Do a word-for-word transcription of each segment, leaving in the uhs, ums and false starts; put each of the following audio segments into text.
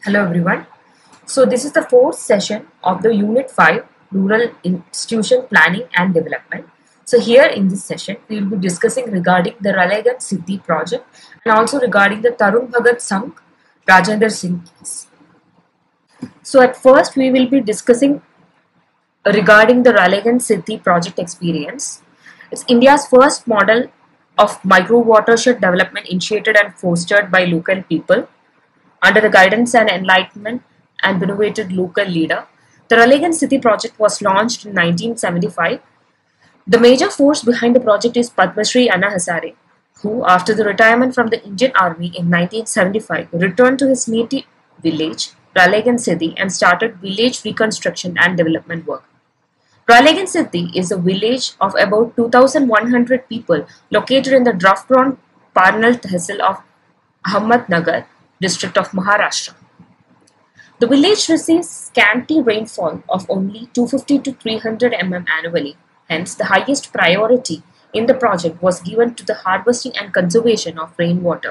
Hello everyone. So this is the fourth session of the Unit five Rural Institution Planning and Development. So here in this session we will be discussing regarding the Ralegan Siddhi project and also regarding the Tarun Bhagat Sangh Rajendra Singh case. So at first we will be discussing regarding the Ralegan Siddhi project experience. It's India's first model of micro watershed development initiated and fostered by local people under the guidance and enlightenment and innovative local leader. The Ralegan Siddhi project was launched in nineteen seventy-five. The major force behind the project is Padma Shri Anna Hazare, who after the retirement from the Indian Army in nineteen seventy-five returned to his native village, Ralegan Siddhi, and started village reconstruction and development work. Ralegan Siddhi is a village of about two thousand one hundred people located in the Drafpron Parnal Tehsil of Ahmednagar district of Maharashtra. The village receives scanty rainfall of only two hundred fifty to three hundred millimeters annually. Hence, the highest priority in the project was given to the harvesting and conservation of rainwater.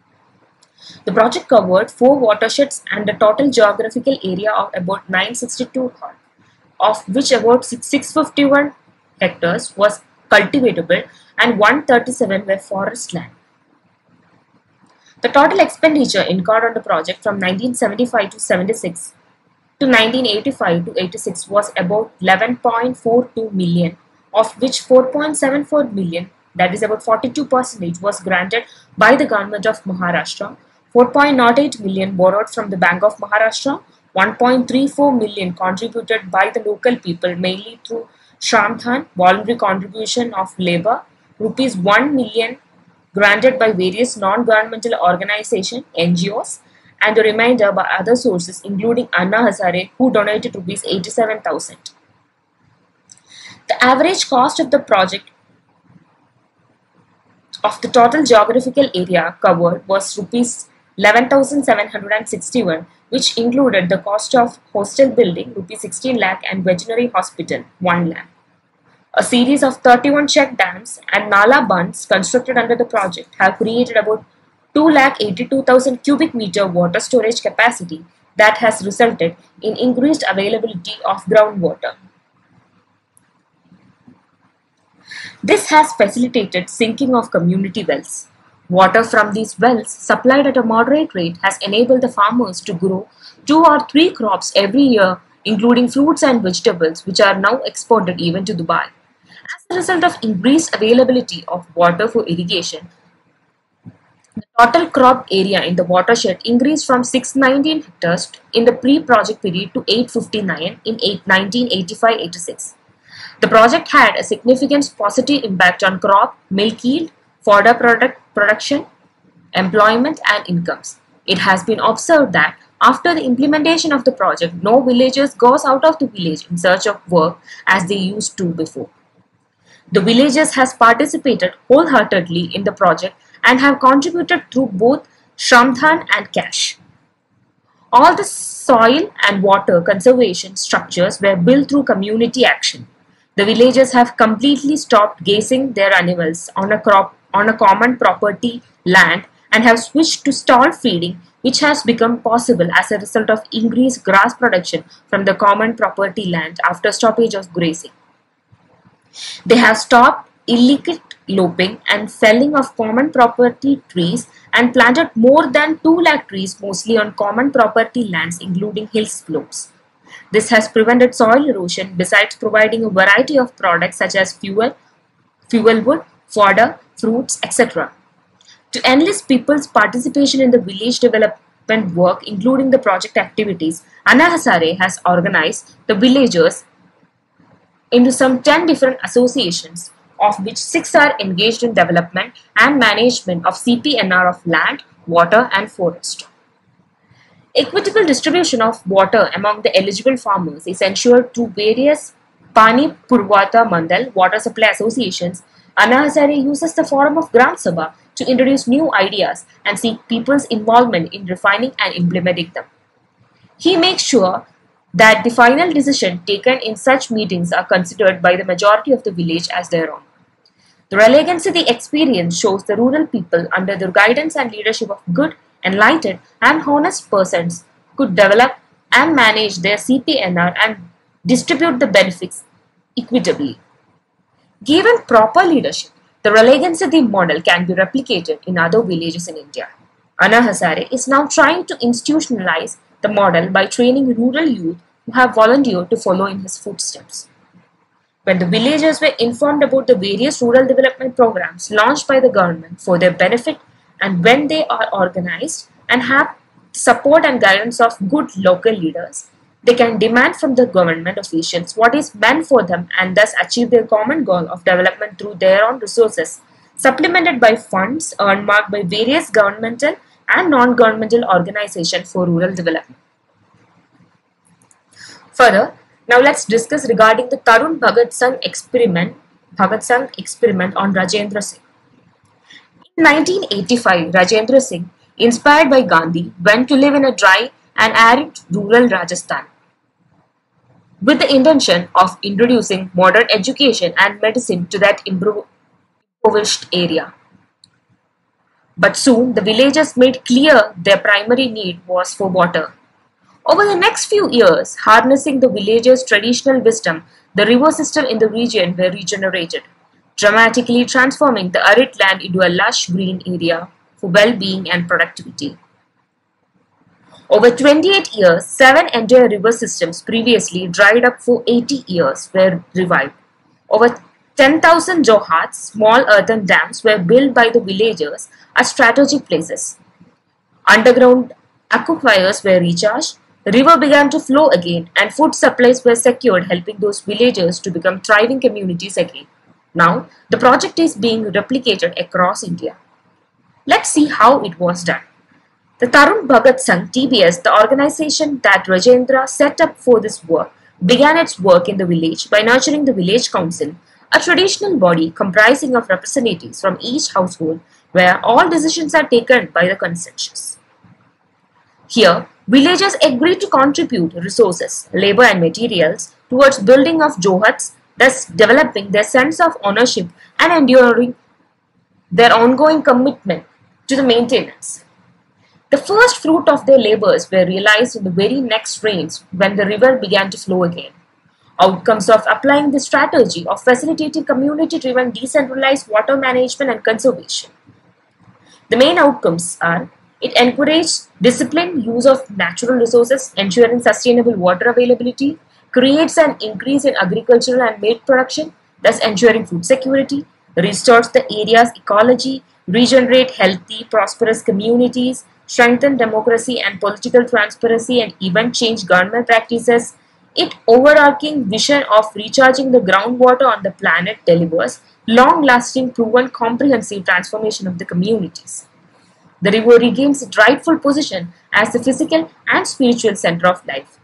The project covered four watersheds and a total geographical area of about nine hundred sixty-two ha, of which about six hundred fifty-one hectares was cultivatable and one hundred thirty-seven were forest land. The total expenditure incurred on the project from nineteen seventy-five to seventy-six to nineteen eighty-five to eighty-six was about eleven point four two million, of which four point seven four million, that is about forty-two percent, was granted by the government of Maharashtra, four point zero eight million borrowed from the Bank of Maharashtra, one point three four million contributed by the local people mainly through Shramdhan, voluntary contribution of labor, rupees one million granted by various non-governmental organizations, N G Os, and the remainder by other sources including Anna Hazare, who donated rupees eighty-seven thousand. The average cost of the project of the total geographical area covered was rupees eleven thousand seven hundred sixty-one, which included the cost of hostel building rupees sixteen lakh and veterinary hospital one lakh. A series of thirty-one check dams and Nala bunds constructed under the project have created about two lakh eighty-two thousand cubic meter water storage capacity that has resulted in increased availability of groundwater. This has facilitated sinking of community wells. Water from these wells, supplied at a moderate rate, has enabled the farmers to grow two or three crops every year, including fruits and vegetables, which are now exported even to Dubai. As a result of increased availability of water for irrigation, the total crop area in the watershed increased from six hundred nineteen hectares in the pre-project period to eight hundred fifty-nine in nineteen eighty-five eighty-six. The project had a significant positive impact on crop, milk yield, fodder product production, employment, and incomes. It has been observed that after the implementation of the project, no villagers goes out of the village in search of work as they used to before. The villagers has participated wholeheartedly in the project and have contributed through both Shramdhan and cash. All the soil and water conservation structures were built through community action. The villagers have completely stopped grazing their animals on a crop on a common property land and have switched to stall feeding, which has become possible as a result of increased grass production from the common property land after stoppage of grazing. They have stopped illicit lopping and felling of common property trees and planted more than two lakh trees mostly on common property lands including hill slopes. This has prevented soil erosion besides providing a variety of products such as fuel, fuel wood, fodder, fruits, et cetera. To enlist people's participation in the village development work including the project activities, Anna Hazare has organized the villagers into some ten different associations, of which six are engaged in development and management of C P N R of land, water, and forest. Equitable distribution of water among the eligible farmers is ensured through various Pani Purvata Mandal water supply associations. Anna Hazare uses the forum of Gram Sabha to introduce new ideas and seek people's involvement in refining and implementing them. He makes sure that the final decision taken in such meetings are considered by the majority of the village as their own. The Ralegan Siddhi experience shows the rural people under the guidance and leadership of good, enlightened and honest persons could develop and manage their C P N R and distribute the benefits equitably. Given proper leadership, the Ralegan Siddhi model can be replicated in other villages in India. Anna Hazare is now trying to institutionalize the model by training rural youth who have volunteered to follow in his footsteps. When the villagers were informed about the various rural development programs launched by the government for their benefit, and when they are organized and have support and guidance of good local leaders, they can demand from the government officials what is meant for them and thus achieve their common goal of development through their own resources, supplemented by funds earmarked by various governmental and non-governmental organizations for rural development. Further, now let's discuss regarding the Tarun Bhagat Sangh experiment, Bhagat Sangh experiment on Rajendra Singh. In nineteen eighty-five, Rajendra Singh, inspired by Gandhi, went to live in a dry and arid rural Rajasthan with the intention of introducing modern education and medicine to that impoverished area. But soon the villagers made clear their primary need was for water. Over the next few years, harnessing the villagers' traditional wisdom, the river system in the region were regenerated, dramatically transforming the arid land into a lush green area for well-being and productivity. Over twenty-eight years, seven entire river systems previously dried up for eighty years were revived. Over ten thousand johats, small earthen dams, were built by the villagers at strategic places. Underground aquifers were recharged, the river began to flow again, and food supplies were secured, helping those villagers to become thriving communities again. Now, the project is being replicated across India. Let's see how it was done. The Tarun Bhagat Sangh T B S, the organization that Rajendra set up for this work, began its work in the village by nurturing the village council, a traditional body comprising of representatives from each household where all decisions are taken by the consensus. Here, villagers agreed to contribute resources, labor and materials towards building of johats, thus developing their sense of ownership and enduring their ongoing commitment to the maintenance. The first fruit of their labors were realized in the very next rains when the river began to flow again. Outcomes of applying the strategy of facilitating community-driven decentralized water management and conservation. The main outcomes are: it encouraged disciplined use of natural resources, ensuring sustainable water availability, creates an increase in agricultural and meat production, thus ensuring food security, restores the area's ecology, regenerate healthy, prosperous communities, strengthen democracy and political transparency, and even change government practices. Its overarching vision of recharging the groundwater on the planet delivers long-lasting, proven, comprehensive transformation of the communities. The river regains its rightful position as the physical and spiritual center of life.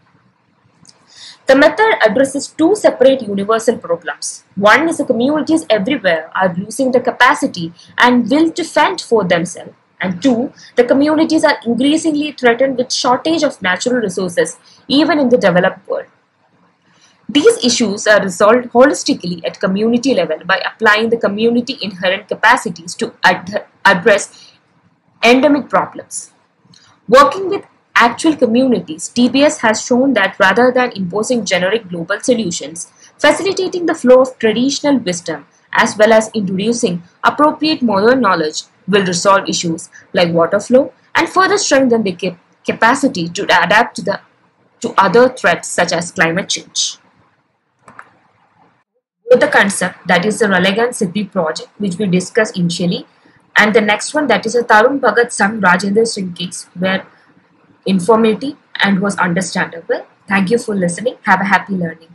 The method addresses two separate universal problems. One is the communities everywhere are losing the capacity and will to fend for themselves. And two, the communities are increasingly threatened with shortage of natural resources even in the developed world. These issues are resolved holistically at community level by applying the community inherent capacities to ad address endemic problems. Working with actual communities, T B S has shown that rather than imposing generic global solutions, facilitating the flow of traditional wisdom as well as introducing appropriate modern knowledge will resolve issues like water flow and further strengthen the cap capacity to adapt to, the, to other threats such as climate change. With the concept, that is the Ralegan Siddhi project, which we discussed initially, and the next one, that is a Tarun Bhagat Sangh Rajendra Singh case, were informative and was understandable. Thank you for listening. Have a happy learning.